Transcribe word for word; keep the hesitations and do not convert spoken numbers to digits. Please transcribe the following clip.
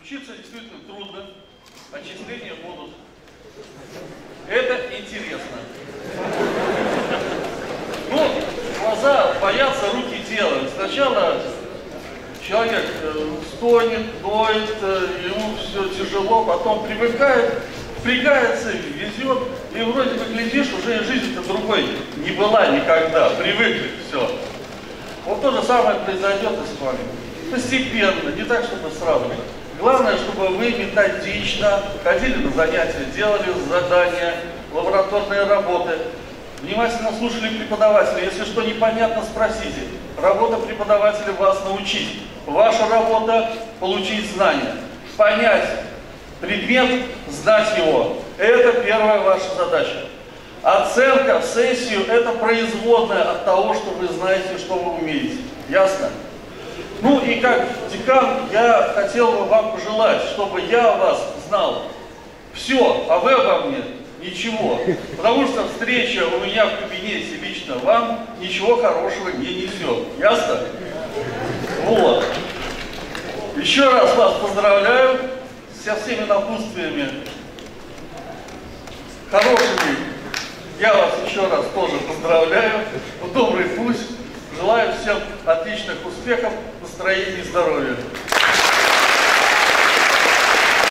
Учиться действительно трудно, отчисления будут. Это интересно. Ну, глаза боятся, руки делают. Сначала человек стонет, ноет, ему все тяжело, потом привыкает, впрягается, везет, и вроде бы глядишь, уже жизнь-то другой не была никогда, привыкли, все. Вот то же самое произойдет и с вами. Постепенно, не так, чтобы сразу. Главное, чтобы вы методично ходили на занятия, делали задания, лабораторные работы, внимательно слушали преподавателя. Если что непонятно, спросите. Работа преподавателя вас научить. Ваша работа – получить знания. Понять предмет, знать его. Это первая ваша задача. Оценка в сессию – это производная от того, что вы знаете, что вы умеете. Ясно? Ну и как декан я хотел бы вам пожелать, чтобы я о вас знал все, а вы обо мне ничего. Потому что встреча у меня в кабинете лично вам ничего хорошего не несет. Ясно? Вот. Еще раз вас поздравляю со всеми напутствиями хорошими. Я вас еще раз тоже поздравляю. В добрый путь. Желаю всем отличных успехов, настроения и здоровья.